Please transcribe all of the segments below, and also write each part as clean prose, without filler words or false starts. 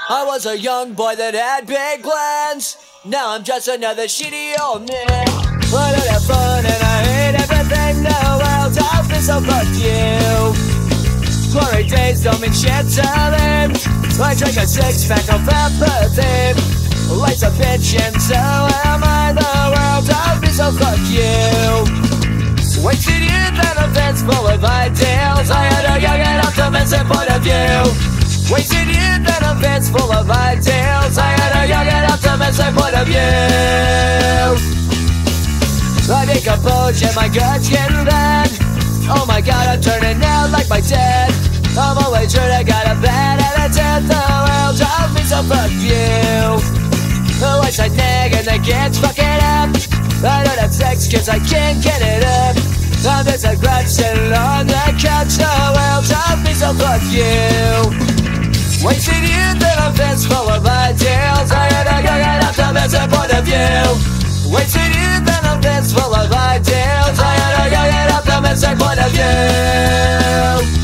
I was a young boy that had big plans. Now I'm just another shitty old man. I don't have fun and I hate everything. The world's out me, so fuck you. Glory days don't mean shit to them. I drink a six-pack of empathy. Life's a bitch and so am I. The world's out me, so fuck you. Wasted youth and events full of ideals. I had a young and optimistic point of view. Wasted youth and events full of ideals. I had a young and optimistic point of view. I make a potion, my guts getting bad. Oh my god, I'm turning out like my dad. I'm always sure I got a bad attitude. The world drives me, so fuck you. The white side nag and the kids fucking up. I don't have sex cause I can't get it up. I'm just a Grouch sitting on the couch. The world drives me, so fuck you. Wasted youth and events full of ideals. I had a young and optimistic point of view. Wasted youth and events full of ideals. I had a young and optimistic point of view.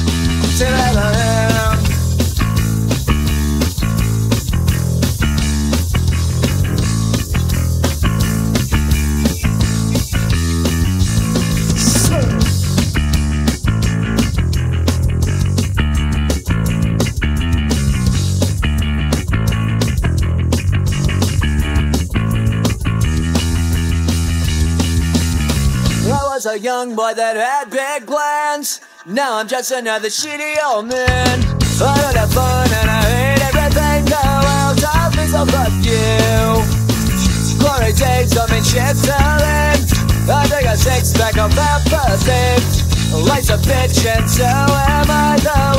I was a young boy that had big plans. Now I'm just another shitty old man. I don't have fun and I hate everything. The world drives me, so fuck you. Glory days don't mean shit to them. I drink a six-pack of empathy. Life's a bitch and so am I. The